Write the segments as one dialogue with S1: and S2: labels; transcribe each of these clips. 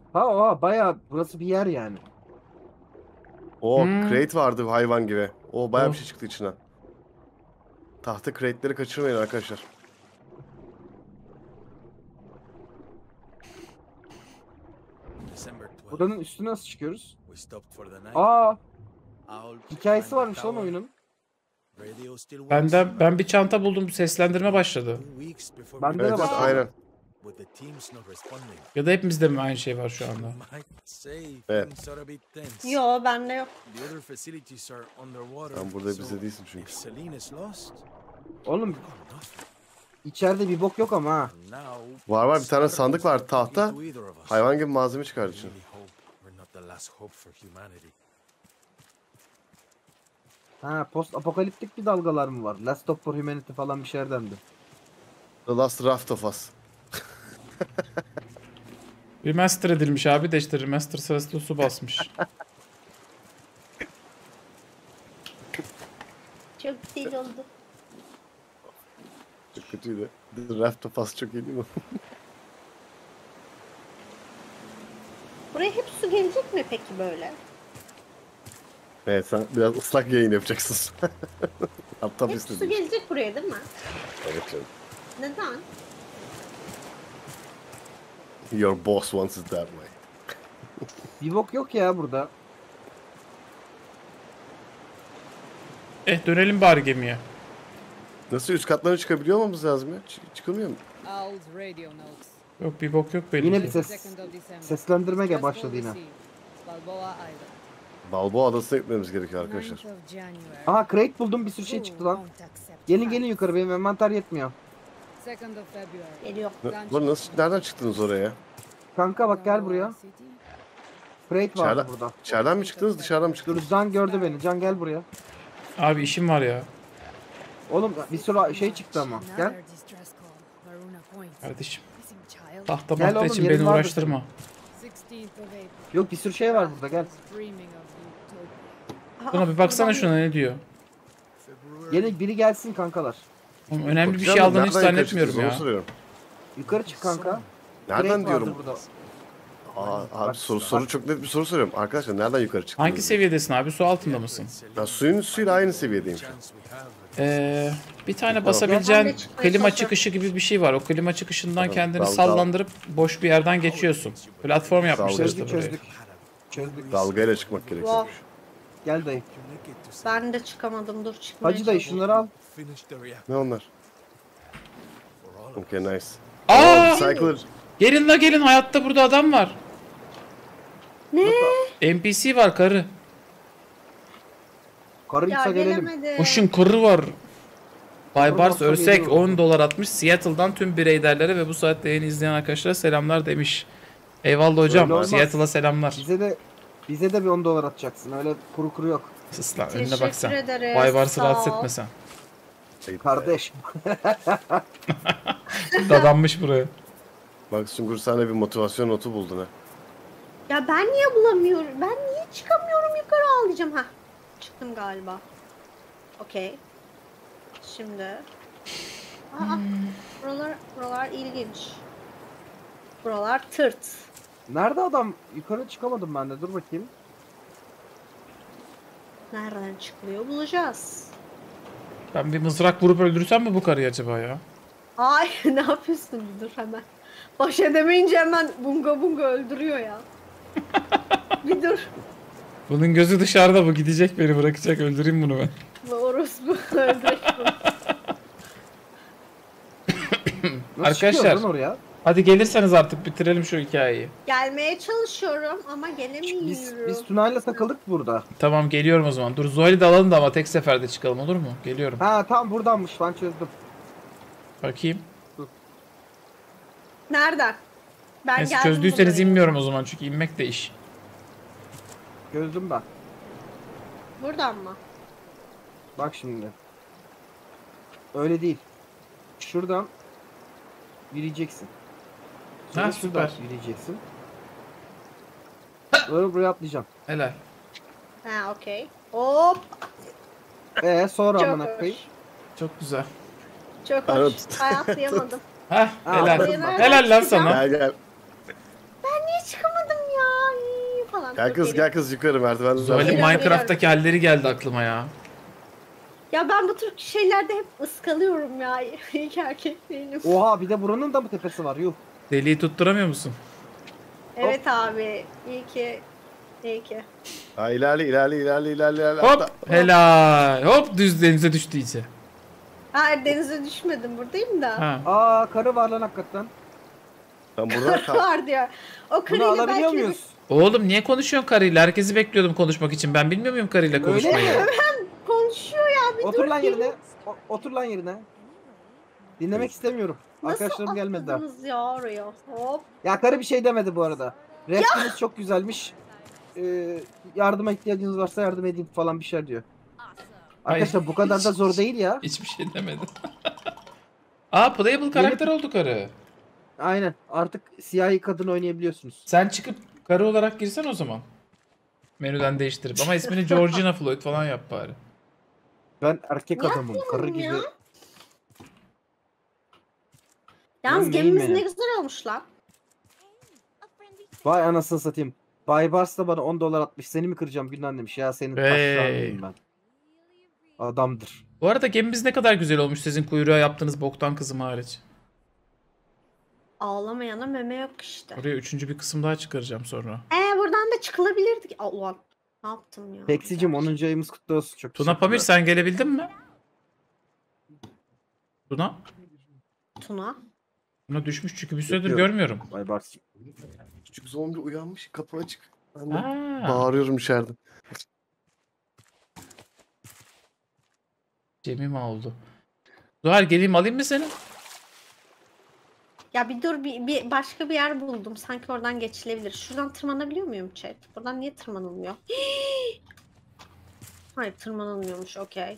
S1: Ha oha bayağı burası bir yer yani.
S2: O
S3: Hmm.
S2: crate vardı hayvan gibi. O bayağı bir
S3: Oh.
S2: şey çıktı içinden. Tahta crate'leri kaçırmayın arkadaşlar.
S4: December 12th,
S1: Buranın üstüne nasıl çıkıyoruz?
S4: we stopped for the night.
S1: Aa
S4: Owl
S1: hikayesi
S4: climbed the
S1: varmış lan
S4: tower.
S1: oyunun.
S4: Radio still works.
S3: Ben bir çanta buldum. Seslendirme başladı.
S4: 2 weeks before
S1: Bende
S4: we
S1: de
S2: Evet,
S1: bak.
S2: evet aynen.
S4: with the teams not responding.
S3: Ya da hepimizde mi aynı şey var şu anda?
S4: Might say
S2: Evet.
S4: things are a bit tense.
S5: Yo bende yok.
S4: The other facilities are underwater.
S2: Sen burada
S4: so
S2: bize değilsin
S4: if
S2: çünkü.
S4: Celine is lost,
S1: Oğlum
S4: we got nothing.
S1: içeride bir bok yok ama ha.
S4: Now,
S2: Var bir tane sandık var tahta.
S4: to either of us.
S2: Hayvan gibi malzeme
S4: I
S2: çıkardı için.
S4: really hope we're not the last hope for humanity.
S1: Ha post apokaliptik bir dalgalar mı var? Last Stop for Humanity falan bir şeylerdendi.
S2: The Last Raft of Us.
S3: Remaster edilmiş abi de işte remaster sırasında su basmış.
S5: Çok güzel oldu.
S2: Çok kötüydü. The Raft of Us çok iyi değil mi?
S5: Buraya hep su gelecek mi peki böyle?
S2: Evet sen biraz ıslak yayın yapacaksın. Aptal
S5: Hep su
S2: istedim.
S5: gelecek buraya değil mi?
S2: Evet canım.
S5: Neden?
S2: Your boss wants it that way.
S1: Bir bok yok ya burada.
S3: Dönelim bari gemiye.
S2: Nasıl üst katlarına çıkabiliyor olmamız lazım ya? Çıkılmıyor mu?
S6: Owl's radio notes.
S3: Yok bir bok yok belli
S1: Yine
S3: ki.
S1: bir ses
S6: Second of December.
S1: seslendirme
S6: Just
S1: başladı yine.
S6: overseas, Balboa Island.
S2: Balboa Adası'na gitmemiz gerekiyor arkadaşlar.
S6: 9th of January.
S1: Aha crate buldum bir sürü şey çıktı lan.
S6: Who won't accept
S1: Gelin
S6: facts?
S1: gelin yukarı benim envanter yetmiyor.
S6: 2nd of February.
S5: Geliyor.
S2: Lan nasıl, nereden çıktınız oraya?
S1: Kanka bak gel buraya.
S6: Balboa City.
S1: Crate vardı
S2: İçeriden,
S1: burada.
S2: içeriden mi çıktınız dışarıdan mı
S1: Dur
S2: çıktınız?
S1: Can gördü beni. Can gel buraya.
S3: Abi işim var ya.
S1: Oğlum bir sürü şey çıktı ama. Gel.
S6: Another distress call. Varuna Point.
S3: Kardeşim.
S6: Missing child.
S3: Tahta
S1: Gel
S3: mahta
S1: oğlum,
S3: için
S1: yerin
S3: beni
S1: vardır
S3: uğraştırma.
S6: 16th of April.
S1: Yok bir sürü şey var burada gel.
S6: Dreaming of utopia.
S3: Buna bir baksana şuna ne diyor.
S1: Gelin biri gelsin kankalar.
S3: Oğlum, önemli bir
S2: Bakacağım
S3: şey
S2: da
S3: aldığını hiç
S2: nereden yukarı
S3: zannetmiyorum
S2: çıktınız, onu
S3: ya.
S2: soruyorum.
S1: Yukarı çık kanka.
S2: Nereden
S1: Crate
S2: diyorum?
S1: vardı burada.
S2: Abi
S1: Bak,
S2: soru çok net bir soru soruyorum. Arkadaşlar nereden yukarı çıktınız?
S3: Hangi seviyedesin abi? Su altında mısın?
S2: Ben suyun üstüyle aynı seviyedeyim şu an.
S4: Chance we have.
S3: Bir tane
S5: Ben
S3: basabileceğin
S5: de çıkmaya
S3: klima
S5: çalışıyorum.
S3: çıkışı gibi bir şey var. O klima çıkışından
S2: Tamam,
S3: kendini
S2: dal-
S3: sallandırıp boş bir yerden geçiyorsun. Platform yapmışlar işte
S1: Çözdük
S3: buraya.
S1: çözdük. Çözdük.
S2: Dalgayla çıkmak gerekiyor.
S5: Wow.
S1: Gel dayı.
S5: Ben de çıkamadım. Dur çıkmaya
S1: Hacı dayı şunları al.
S4: Finish the reactor
S2: Ne onlar?
S4: for all of
S2: Okay nice.
S3: Aa!
S2: Recycler.
S3: Gelin la gelin, hayatta burada adam var.
S5: Ne?
S3: NPC var, karı.
S5: Ya
S1: Karıysa gelelim.
S5: gelemedim.
S3: Koşun, karı var. Baybars
S1: olsa
S3: Örsek
S1: geliyorum.
S3: 10 dolar atmış. Seattle'dan tüm bireylerlere ve bu saatte yayını izleyen arkadaşlara selamlar demiş. Eyvallah hocam.
S1: Öyle olmaz.
S3: Seattle'a selamlar.
S1: Bize de bir 10 dolar atacaksın. Öyle kuru kuru yok.
S3: Sus lan, önüne
S5: Teşekkür
S3: bak sen.
S5: ederiz,
S3: Baybars'ı
S5: sağ
S3: rahatsız
S5: ol.
S3: etme sen.
S1: Kardeş.
S3: Dadanmış buraya.
S2: Bak Sungur sana bir motivasyon notu buldun ha.
S5: Ya ben niye bulamıyorum? Ben niye çıkamıyorum yukarı ağlayacağım ha? Çıktım galiba. Okey. Şimdi. Aa, buralar ilginç. Buralar tırt.
S1: Nerede adam? Yukarı çıkamadım ben de. Dur bakayım.
S5: Nereden çıkılıyor bulacağız.
S3: Ben bir mızrak vurup öldürsem mi bu karıyı acaba ya?
S5: Ay ne yapıyorsun? Dur hemen. Baş edemeyince hemen bunga bunga öldürüyor ya. Bir dur.
S3: Bunun gözü dışarıda, bu gidecek, beni bırakacak, öldüreyim bunu ben.
S5: Bu orospu öldürek bunu.
S1: Nasıl
S3: Arkadaşlar.
S1: çıkıyoruz lan oraya?
S3: Hadi gelirseniz artık bitirelim şu hikayeyi.
S5: Gelmeye çalışıyorum ama
S1: Biz
S5: gelemiyorum.
S1: Tuna'yla takıldık burada.
S3: Tamam, geliyorum o zaman. Dur, Zuhal'i de alalım da ama tek seferde çıkalım, olur mu? Geliyorum.
S1: Ha tam buradanmış. Ben çözdüm.
S3: Bakayım.
S5: Nereden? Ben
S3: Neyse,
S5: geldim
S3: çözdüyseniz
S5: buraya.
S3: inmiyorum o zaman, çünkü inmek de iş.
S1: Çözdüm ben.
S5: Buradan mı?
S1: Bak şimdi. Öyle değil. Şuradan yürüyeceksin. Sonra
S3: Ha,
S1: şuradan
S3: süper.
S1: yürüyeceksin. Böyle buraya atlayacaksın.
S3: Helal.
S5: Ha okey. Hop.
S1: Sonra
S5: Çok
S1: amına
S5: hoş.
S1: koyayım.
S3: Çok güzel.
S5: Çok hoş.
S2: Evet.
S5: Hayatlayamadım.
S3: Hah, helal.
S1: atladım bak.
S3: Helal lan sana.
S2: Gel gel.
S5: Ben niye çıkamadım
S2: Gel kız gel kız yukarı merdivenden.
S3: Zuhal'in
S5: Geliyorum,
S3: Minecraft'taki halleri geldi aklıma ya.
S5: Ya ben bu tür şeylerde hep ıskalıyorum ya. İlk erkek değilim.
S1: Oha bir de buranın da mı tepesi var? Yuh.
S3: Deliği tutturamıyor musun?
S5: Evet abi. İyi ki.
S2: Ha ilerle.
S3: Hop helal. Hop düz denize düştü iyice.
S5: Ha denize düşmedim buradayım da.
S3: Ha.
S1: Aa karı var lan hakikaten.
S2: Sen burada kal.
S5: Var diyor. O
S1: Bunu
S5: karıyla
S1: alabiliyor
S5: belki
S1: muyuz?
S3: Oğlum niye konuşuyorsun karıyla? Herkesi bekliyordum konuşmak için. Ben bilmiyor muyum karıyla
S1: Öyle
S3: konuşmayı?
S1: mi?
S5: konuşuyor ya bir
S1: Otur
S5: dur.
S1: lan yerine. Otur lan yerine. Dinlemek istemiyorum.
S5: Nasıl
S1: Arkadaşlarım gelmedi daha.
S5: atladınız ya oraya? Hop.
S1: Ya karı bir şey demedi bu arada. Rapiniz çok güzelmiş. Yardıma ihtiyacınız varsa yardım edeyim falan bir şey diyor. Arkadaşlar bu kadar da zor değil ya.
S3: Hiçbir şey demedi. Aa playable karakter oldu karı.
S1: Aynen. Artık siyahi kadın oynayabiliyorsunuz.
S3: Sen çıkıp karı olarak girsen o zaman. Menüden değiştirip ama ismini Georgina Floyd falan yap bari.
S1: Ben erkek adamım. Karı
S5: ya?
S1: gibi.
S5: Yalnız
S1: Benim
S5: gemimiz
S1: neyim
S5: ne
S1: benim?
S5: güzel olmuş lan.
S1: Vay anasını satayım. Bay Bars da bana 10 dolar atmış. Seni mi kıracağım Günden demiş. Ya senin taşlarıyım ben. Adamdır.
S3: Bu arada gemimiz ne kadar güzel olmuş sizin kuyruğa yaptığınız boktan kızım hariç.
S5: Ağlamayana meme yok işte.
S3: Oraya üçüncü bir kısım daha çıkaracağım sonra.
S5: Buradan da çıkılabilirdi. Ulan ne yaptım ya?
S1: Peksicim 10. ayımız kutlu olsun. Çok
S3: Tuna Pamir
S1: teşekkürler.
S3: sen gelebildin mi? Tuna?
S5: Tuna.
S3: Tuna düşmüş çünkü bir süredir
S2: Bekliyorum.
S3: görmüyorum.
S1: Bay Bars.
S2: Küçük zombi uyanmış kapı açık. Ben de
S3: Ha.
S2: bağırıyorum içeride.
S3: Cemil oldu. Zuhal geleyim alayım mı seni?
S5: Ya bir dur bir başka bir yer buldum. Sanki oradan geçilebilir. Şuradan tırmanabiliyor muyum chat? Buradan niye tırmanılmıyor? Hayır tırmanılmıyormuş. Okey.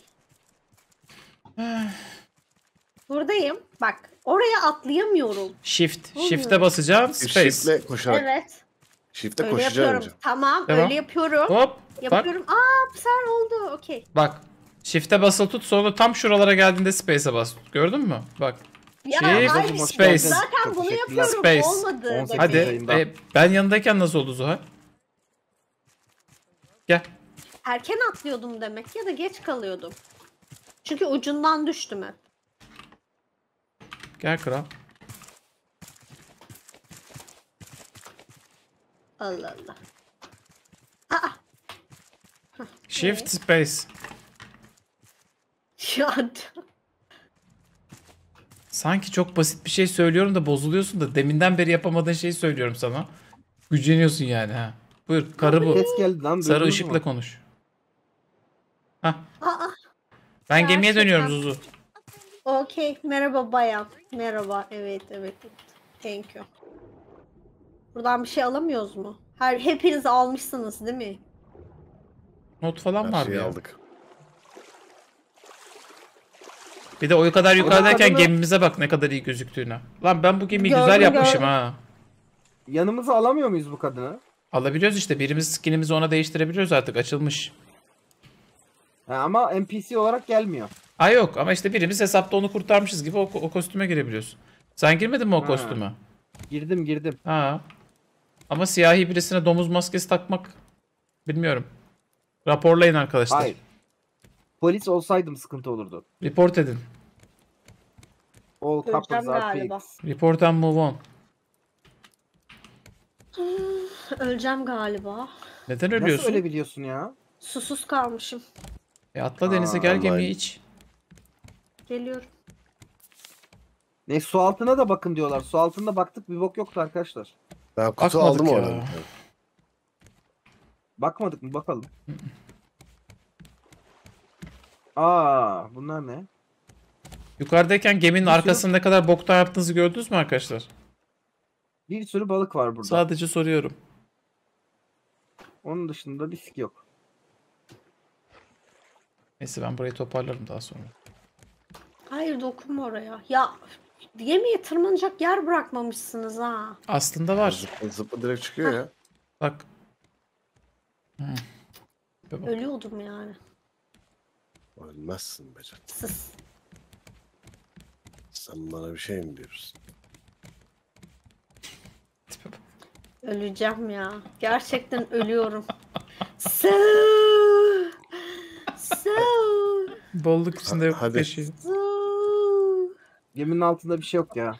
S5: Buradayım. Bak oraya atlayamıyorum.
S3: Shift.
S5: Oluyor.
S3: Shift'e basacağım. Space.
S2: Shift'le koşarak.
S5: Evet.
S2: Shift'le
S5: Öyle
S2: koşacaksın
S5: yapıyorum.
S2: önce.
S5: Tamam
S3: Devam.
S5: öyle yapıyorum.
S3: Hop. Bak.
S5: Yapıyorum. Aa sen oldu. Okey.
S3: Bak. Shift'e basılı tut sonra tam şuralara geldiğinde Space'e bas. Gördün mü? Bak.
S5: Ya
S3: Shift,
S5: hayır,
S3: space.
S5: zaten
S1: Çok
S5: bunu
S1: teşekkürler.
S5: yapıyorum.
S3: Space.
S5: Olmadı.
S1: 18
S3: Hadi.
S1: yayında.
S3: Ben yanındayken nasıl oldu Zuhal? Gel.
S5: Erken atlıyordum demek ya da geç kalıyordum. Çünkü ucundan düştüm hep.
S3: Gel kral.
S5: Allah Allah. Aa.
S3: Shift space.
S5: Ya
S3: Sanki çok basit bir şey söylüyorum da bozuluyorsun da deminden beri yapamadığın şeyi söylüyorum sana. Güceniyorsun yani ha. Buyur karı bu.
S1: Ses geldi lan.
S3: Sarı
S1: duydunuz
S3: ışıkla
S1: mu?
S3: konuş. Hah.
S5: Aa.
S3: Ben gemiye
S5: Gerçekten.
S3: dönüyorum Zuzu.
S5: Okey. Merhaba bayan. Merhaba. Evet. Thank you. Buradan bir şey alamıyoruz mu? Hepiniz almışsınız değil mi?
S3: Not falan
S2: Her
S3: var
S2: şeyi
S3: ya.
S2: aldık.
S3: Bir de o kadar yukarıdayken
S1: kadını-
S3: gemimize bak ne kadar iyi gözüktüğüne. Lan ben bu gemiyi
S5: Gördüm,
S3: güzel yapmışım
S5: gördüm.
S3: ha.
S1: Yanımıza alamıyor muyuz bu kadını?
S3: Alabiliyoruz işte. Birimiz skinimizi ona değiştirebiliyoruz artık. Açılmış.
S1: Ha, ama NPC olarak gelmiyor.
S3: Ay yok ama işte birimiz hesapta onu kurtarmışız gibi o kostüme girebiliyorsun. Sen girmedin mi o
S1: Ha.
S3: kostüme?
S1: Girdim.
S3: Ha. Ama siyahi birisine domuz maskesi takmak bilmiyorum. Raporlayın arkadaşlar.
S1: Hayır. Polis olsaydım sıkıntı olurdu.
S3: Report edin.
S1: All couples
S5: Öleceğim
S1: are
S5: galiba.
S1: pigs.
S3: Report and move on.
S5: Öleceğim galiba.
S3: Neden
S1: Nasıl
S3: ölüyorsun?
S1: öyle biliyorsun ya?
S5: Susuz kalmışım.
S3: Atla denize gel
S2: vallahi.
S3: gemiyi iç.
S5: Geliyorum.
S1: Ne su altına da bakın diyorlar. Su altında baktık bir bok yoktu arkadaşlar.
S2: Ben kutu
S3: Bakmadık
S2: aldım
S3: ya.
S2: oradan.
S1: Bakmadık mı bakalım. Aa, bunlar ne?
S3: Yukarıdayken geminin
S1: Bir sürü-
S3: arkasında ne kadar boktan yaptığınızı gördünüz mü arkadaşlar?
S1: Bir sürü balık var burada.
S3: Sadece soruyorum.
S1: Onun dışında bir sik yok.
S3: Neyse ben burayı toparlarım daha sonra.
S5: Hayır dokunma oraya. Ya gemiye tırmanacak yer bırakmamışsınız ha.
S3: Aslında var.
S2: Zıpla direkt çıkıyor ya.
S3: Bak. Hı. Bir bak.
S5: Ölüyordum yani.
S2: Ölmezsin be canım.
S5: Sız.
S2: Sen bana bir şey mi diyorsun?
S3: Tipe bak.
S5: Öleceğim ya. Gerçekten ölüyorum. So.
S3: Bolluk içinde yok
S2: Hadi.
S3: peşi.
S1: Geminin altında bir şey yok ya.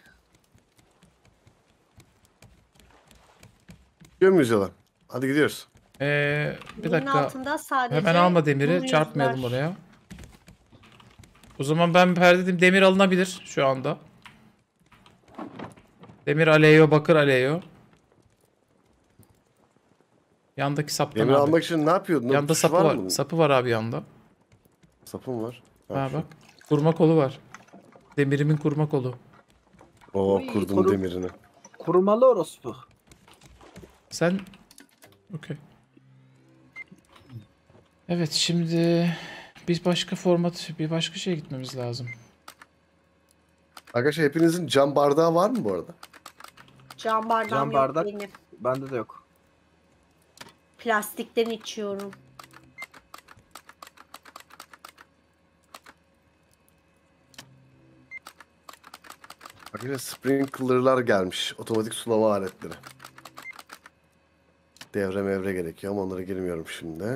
S2: Gidiyor muyuz yola? Hadi gidiyoruz.
S3: Bir
S5: Bunun
S3: dakika.
S5: altında sadece
S3: Hemen alma demiri.
S5: bu
S3: Çarpmayalım
S5: yüzler.
S3: oraya. O zaman ben perdedeyim. Demir alınabilir şu anda. Demir aleyo, bakır aleyo. Yandaki saptan
S2: Demir
S3: abi.
S2: almak için ne yapıyordun?
S3: Yanda
S2: Tuş
S3: sapı var.
S2: mı?
S3: Sapı var abi yanda.
S2: Sapım var.
S3: Ha
S2: şu.
S3: bak. Kurma kolu var. Demirimin kurma kolu.
S2: Oo
S1: Oy,
S2: kurdum
S1: koru-
S2: demirini.
S1: Kurumalı orospu.
S3: Sen... Okey. Evet şimdi... Bir başka format, bir başka şeye gitmemiz lazım.
S2: Arkadaşlar hepinizin cam bardağı var mı bu arada?
S5: Cam bardağım
S1: Cam
S5: yok
S1: bardak.
S5: benim.
S1: Bende de yok.
S5: Plastikten içiyorum.
S2: Arkadaşlar sprinkler'lar gelmiş. Otomatik sulama aletleri. Devre mevre gerekiyor ama onlara girmiyorum şimdi.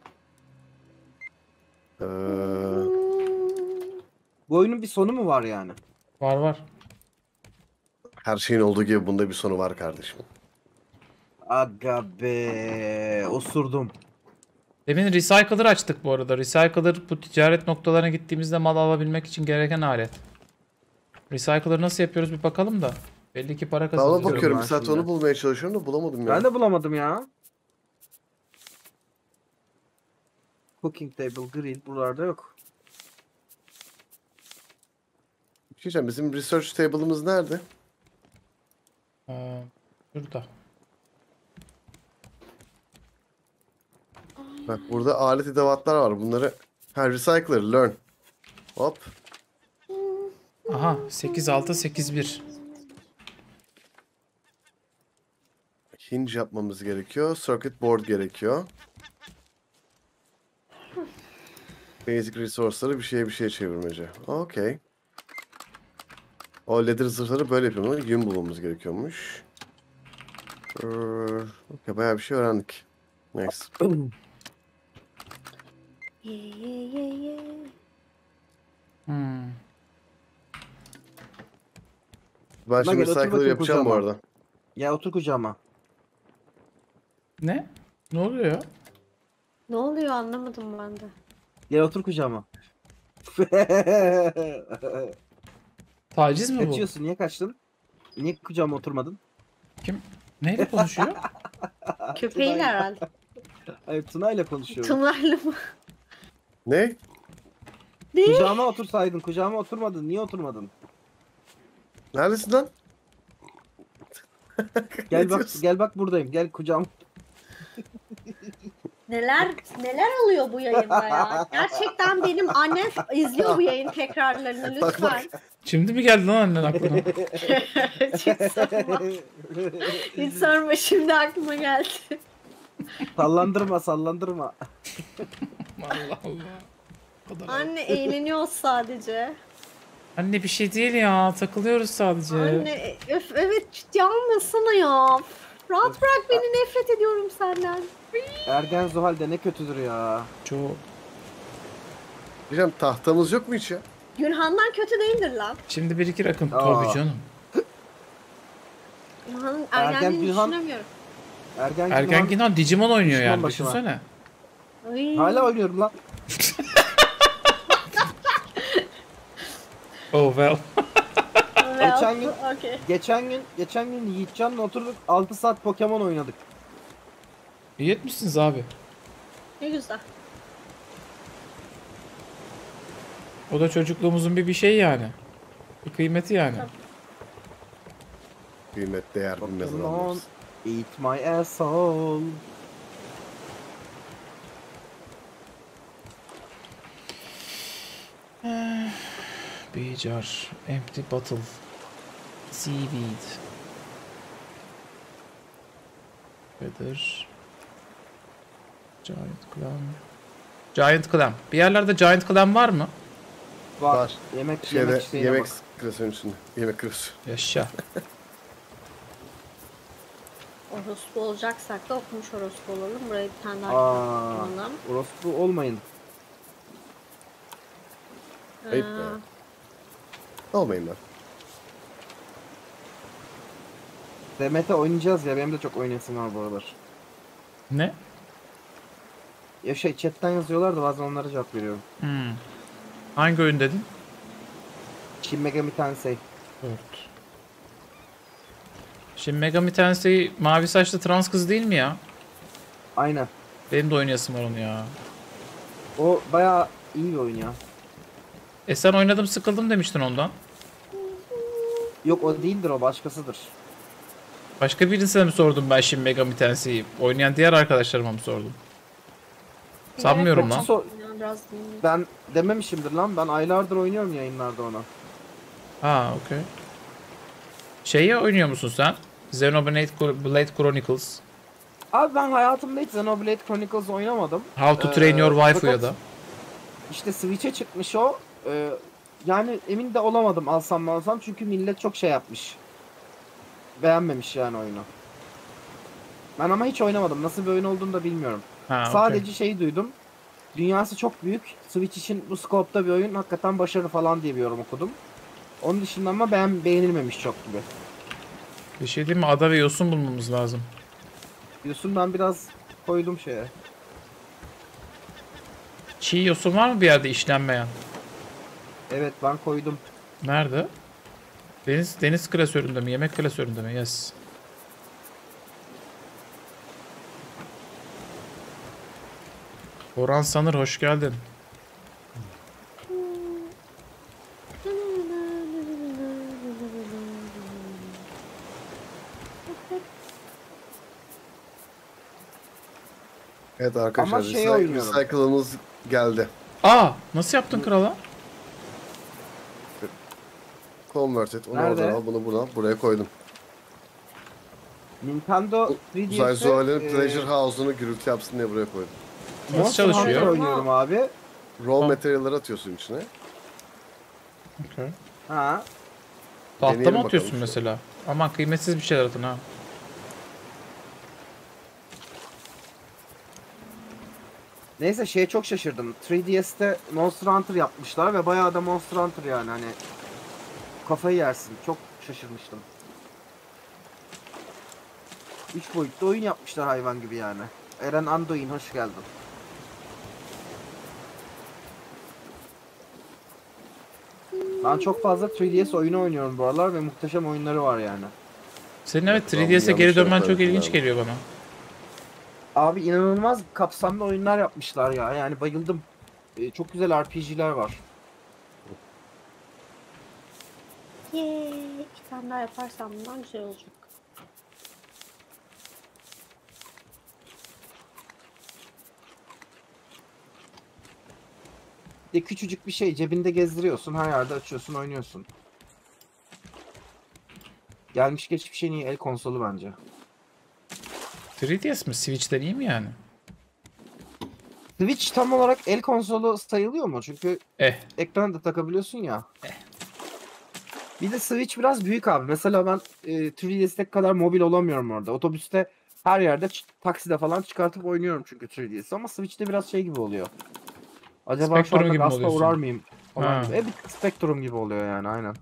S1: Bu oyunun bir sonu mu var yani?
S3: Var var.
S2: Her şeyin olduğu gibi bunda bir sonu var kardeşim.
S1: Aga be, osurdum.
S3: Demin Recycler açtık bu arada. Recycler bu ticaret noktalarına gittiğimizde mal alabilmek için gereken alet. Recycler nasıl yapıyoruz bir bakalım da. Belli ki para
S2: Ona
S3: kazanıyoruz.
S2: bakıyorum
S1: ben
S2: bir saat
S1: şimdi.
S2: onu bulmaya çalışıyorum da bulamadım ya.
S1: Ben de bulamadım ya. Cooking table, grill buralarda yok.
S2: Bir şey diyeceğim, bizim research table'ımız nerede?
S3: Şurada.
S2: Bak burada alet edevatlar var. Bunları recycler, learn. Hop.
S3: Aha 8.6
S2: Hinge yapmamız gerekiyor. Circuit board gerekiyor. Basic resource'ları bir şeye çevirmece. Okey. O leather zırhları böyle yapıyoruz. Yün bulmamız gerekiyormuş. Okay, bayağı bir şey öğrendik. Neyse.
S5: Ye ye ye ye.
S3: Hmm.
S2: Ben şimdi
S1: gel, otur
S2: recycler
S1: bakayım
S2: yapacağım bu
S1: kucağıma.
S2: arada.
S1: Ya otur kucağıma.
S3: Ne? Ne oluyor ya?
S5: Ne oluyor anlamadım ben de.
S1: Gel otur kucağıma.
S3: Taciz mi bu?
S1: Kaçıyorsun, niye kaçtın? Niye kucağıma oturmadın?
S3: Kim? Neyle konuşuyor?
S5: Köpeğin herhalde.
S1: Hayır, Tuna ile konuşuyorum.
S5: Tunarlı mı?
S2: Ne?
S1: Kucağıma otursaydın, kucağıma oturmadın. Niye oturmadın?
S2: Neredesin lan?
S1: Gel bak,
S2: diyorsun?
S1: gel bak buradayım. Gel kucağıma.
S5: Neler oluyor bu yayında ya? Gerçekten benim annem izliyor bu yayın tekrarlarını
S2: Bak, bak.
S5: lütfen.
S3: Şimdi mi geldi lan annen aklına?
S5: Hiç sorma. Hiç sorma şimdi aklıma geldi.
S1: Sallandırma, sallandırma.
S3: Allah Allah. O kadar.
S5: Anne eğleniyoruz sadece.
S3: Anne bir şey değil ya. Takılıyoruz sadece.
S5: Anne öf, evet ciddi almasana ya. Rahat bırak beni, nefret ediyorum senden.
S1: Ergen Zuhal de ne kötüdür ya.
S3: Çok.
S2: Diyeceğim tahtamız yok mu hiç ya?
S5: Günhan'dan kötü değildir lan.
S3: Şimdi bir iki rakım.
S1: Aa.
S3: Tabii canım.
S5: Günhan'ın
S1: Ergen
S5: ergenliğini
S1: Günhan-
S5: düşünemiyorum.
S1: Ergen
S3: Ergen
S1: Zuhal-
S3: Ginan Digimon oynuyor
S1: Düşman
S3: yani.
S1: başıma.
S3: Düşünsene.
S5: Ay.
S1: Hala oynuyorum lan.
S3: Oh well.
S5: Well,
S1: Geçen gün-
S5: okay.
S1: Geçen gün Yiğitcan'la oturduk 6 saat Pokemon oynadık.
S3: İyi etmişsiniz abi.
S5: Ne güzel.
S3: O da çocukluğumuzun bir şey yani. Bir kıymeti yani.
S2: Kıymet değer bilmez
S1: Pokemon,
S2: adamlarız.
S1: eat my asshole.
S3: Bir jar. Empty bottle. Seaweed. Feather. Giant clam. Giant clam. Bir yerlerde giant clam var mı?
S1: Var. Yemek
S2: Şeyde
S1: isteğine
S2: yemek
S1: bak.
S2: klasörün içinde. Yemek klasörü.
S3: Yaşa.
S5: Orospu olacaksak da okumuş orospu olalım. Buraya bir tane daha
S1: Aa,
S5: kitap alalım.
S1: orospu olmayın.
S2: Ayıp be. Olmayın lan.
S1: Demet'e oynayacağız ya. Benim de çok oynayasım var bu aralar.
S3: Ne?
S1: Ya chatten yazıyorlar da bazen onlara cevap veriyorum.
S3: Hangi oyun dedin?
S1: Shin Megami Tensei.
S3: 4. Şimdi Megami Tensei mavi saçlı trans kız değil mi ya?
S1: Aynen.
S3: Benim de oynayasım var onu ya.
S1: O bayağı iyi bir oyun ya.
S3: Sen oynadım sıkıldım demiştin ondan.
S1: Yok o değildir, o başkasıdır.
S3: Başka birisine mi sordum ben şimdi Megami Tensei'yi? Oynayan diğer arkadaşlarıma mı sordum? Sanmıyorum lan.
S5: Biraz
S1: Ben dememişimdir lan. Ben aylardır oynuyorum yayınlarda ona.
S3: Ha, okey. Şeyi oynuyor musun sen? Xenoblade Chronicles.
S1: Abi ben hayatımda hiç Xenoblade Chronicles oynamadım.
S3: How to Train Your Wife
S1: fakat
S3: ya da.
S1: İşte Switch'e çıkmış o. Yani emin de olamadım alsam mı alsam, çünkü millet çok şey yapmış. Beğenmemiş yani oyunu. Ben ama hiç oynamadım. Nasıl bir oyun olduğunu da bilmiyorum.
S3: Ha, okey.
S1: Sadece şeyi duydum. Dünyası çok büyük. Switch için bu scope'da bir oyun hakikaten başarılı falan diye bir yorum okudum. Onun dışında ama beğenilmemiş çok gibi.
S3: Bir şey değil mi? Ada ve yosun bulmamız lazım.
S1: Diyorsun, ben biraz koydum şeye.
S3: Çiğ yosun var mı bir yerde işlenmeyen?
S1: Evet, ben koydum.
S3: Nerede? Deniz klasöründe mi? Yemek klasöründe mi? Yes. Orhan Sanır hoş geldin.
S2: Evet arkadaşlar,
S1: Ama şey oynuyorum.
S2: recycle'ımız geldi.
S3: Aa, nasıl yaptın krala?
S2: Convert et. Onu
S1: Nerede?
S2: oradan al, bunu buradan buraya koydum.
S1: Nintendo
S2: Uzay
S1: 3DS'e
S2: Zuhal'in Pleasure House'unu gürültü yapsın diye buraya koydum.
S3: Nasıl
S1: Monster
S3: çalışıyor?
S1: Hunter oynuyorum abi.
S2: Raw material'ları atıyorsun içine.
S3: Okay.
S1: Ha.
S3: Tahta
S2: Deneyelim
S3: mı atıyorsun
S2: bakalım.
S3: mesela? Aman kıymetsiz bir şeyler atın ha.
S1: Neyse, şeye çok şaşırdım. 3DS'te Monster Hunter yapmışlar ve bayağı da Monster Hunter yani, hani kafayı yersin. Çok şaşırmıştım. 3 boyutlu oyun yapmışlar hayvan gibi yani. Eren Andoin, hoş geldin. Ben çok fazla 3DS oyunu oynuyorum bu aralar ve muhteşem oyunları var yani.
S3: Senin evet
S2: Tamam,
S3: 3DS'e geri
S2: yanlış
S3: dönmen çok
S2: yaparım
S3: ilginç
S2: ben.
S3: geliyor bana.
S1: Abi inanılmaz kapsamlı oyunlar yapmışlar ya. Yani bayıldım. Çok güzel RPG'ler var.
S5: Yeee. 2 tane daha yaparsam bundan güzel olacak.
S1: De küçücük bir şey, cebinde gezdiriyorsun, her yerde açıyorsun, oynuyorsun. Gelmiş geçmiş en iyi el konsolu bence.
S3: 3DS mi? Switch'ten iyi mi yani?
S1: Switch tam olarak el konsolu sayılıyor mu? Çünkü ekranı da takabiliyorsun ya. Bir de Switch biraz büyük abi. Mesela ben 3DS'te kadar mobil olamıyorum orada. Otobüste, her yerde, takside falan çıkartıp oynuyorum çünkü 3DS. Ama Switch'te biraz şey gibi oluyor. Acaba şu
S3: Spectrum
S1: anda
S3: gibi mi
S1: gaspa
S3: oluyorsun?
S1: uğrar mıyım? Falan
S3: Ha.
S1: gibi. Bir tık Spectrum gibi oluyor yani, aynen.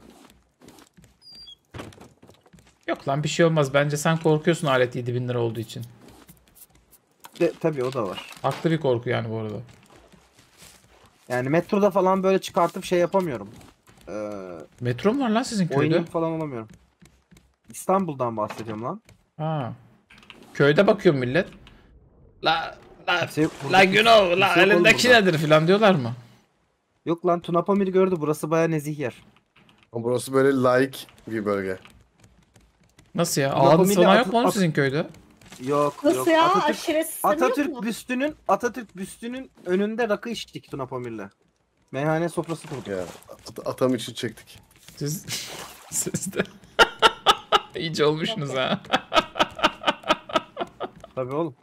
S3: Yok lan bir şey olmaz. Bence sen korkuyorsun alet 7000 lira olduğu için.
S1: Tabii o da var.
S3: Haklı bir korku yani bu arada.
S1: Yani metroda falan böyle çıkartıp şey yapamıyorum.
S3: Metro mu var lan sizin köyde?
S1: Oynayıp falan olamıyorum. İstanbul'dan bahsediyorum lan.
S3: Ha. Köyde bakıyor millet. La
S1: Kimse yok burada,
S3: la you know, la
S1: kimse yok oğlum
S3: elindeki
S1: burada.
S3: nedir filan diyorlar mı?
S1: Yok lan, Tuna Pamir gördü, burası baya nezih yer.
S2: Ama burası böyle laik bir bölge.
S3: Nasıl ya?
S1: Tuna
S3: Ağzı
S1: Pamir'le
S3: sana yok
S1: at-
S3: mu oğlum
S1: at-
S3: sizin köyde?
S1: Yok
S5: Nasıl
S1: yok.
S5: ya?
S1: Atatürk,
S5: Aşiret sistemi yok mu?
S1: Atatürk büstünün önünde rakı içtik Tuna Pamir'le. Meyhane sofrası kurduk.
S2: Ya atam için çektik.
S3: Siz siz de iyice olmuşsunuz ha.
S1: Tabii oğlum.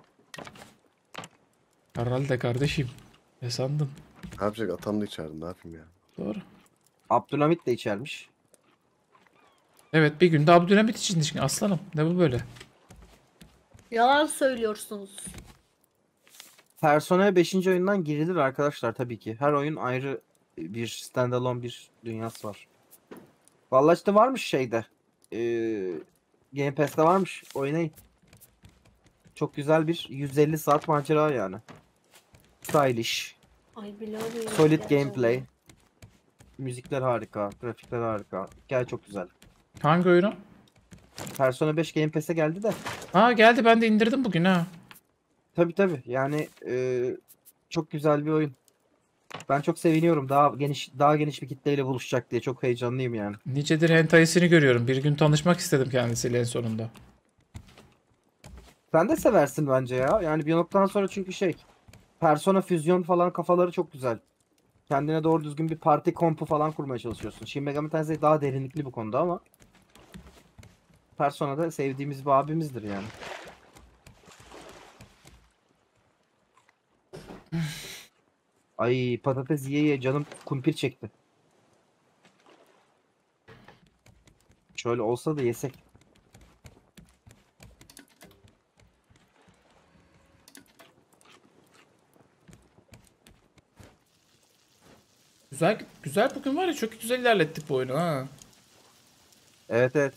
S3: Herhalde kardeşim. Ne sandın?
S2: Ne yapacak? Atam da içeride. Ne yapayım ya?
S3: Doğru.
S1: Abdülhamit de içermiş.
S3: Evet bir günde Abdülhamit için aslanım. Ne bu böyle?
S5: Yalan söylüyorsunuz.
S1: Persona 5. oyundan girilir arkadaşlar tabii ki. Her oyun ayrı bir standalone bir dünyası var. Vallahi işte varmış şeyde. Game Pass'te varmış. Oynayın. Çok güzel bir 150 saat macera yani. Stylish.
S5: Ay biliyorum.
S1: Solid
S5: gerçekten.
S1: gameplay. Müzikler harika. Grafikler harika. Hikaye çok güzel.
S3: Hangi oyunu?
S1: Persona 5 Game Pass'e geldi de.
S3: Ha geldi, ben de indirdim bugün ha.
S1: Tabii yani çok güzel bir oyun. Ben çok seviniyorum. Daha geniş bir kitleyle buluşacak diye çok heyecanlıyım yani.
S3: Nicedir hentai'sini görüyorum. Bir gün tanışmak istedim kendisiyle en sonunda.
S1: Sen de seversin bence ya. Yani bir noktadan sonra çünkü Persona füzyon falan kafaları çok güzel. Kendine doğru düzgün bir parti kompu falan kurmaya çalışıyorsun. Shin Megami Tensei daha derinlikli bu konuda ama Persona'da sevdiğimiz bir abimizdir yani. Ay patates yiye canım kumpir çekti. Şöyle olsa da yesek.
S3: Güzel güzel, bugün var ya, çok güzel ilerlettik bu oyunu ha.
S1: Evet.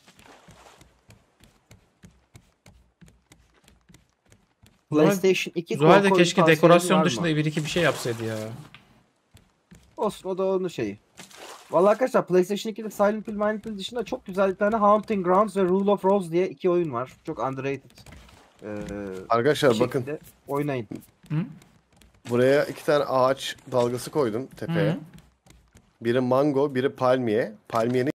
S1: PlayStation 2
S3: Zuhal de
S1: korku oyunu
S3: keşke
S1: tavsiyeniz
S3: dekorasyon
S1: var mı?
S3: dışında bir iki bir şey yapsaydı ya.
S1: Olsun o da onun şeyi. Vallahi arkadaşlar PlayStation 2'de Silent Hill dışında çok güzel bir tane Haunting Grounds ve Rule of Rose diye 2 oyun var. Çok underrated.
S2: Arkadaşlar
S1: bir
S2: bakın.
S1: şekilde oynayın.
S2: Buraya 2 tane ağaç dalgası koydum tepeye.
S3: Hı.
S2: Biri mango, biri palmiye. Palmiyenin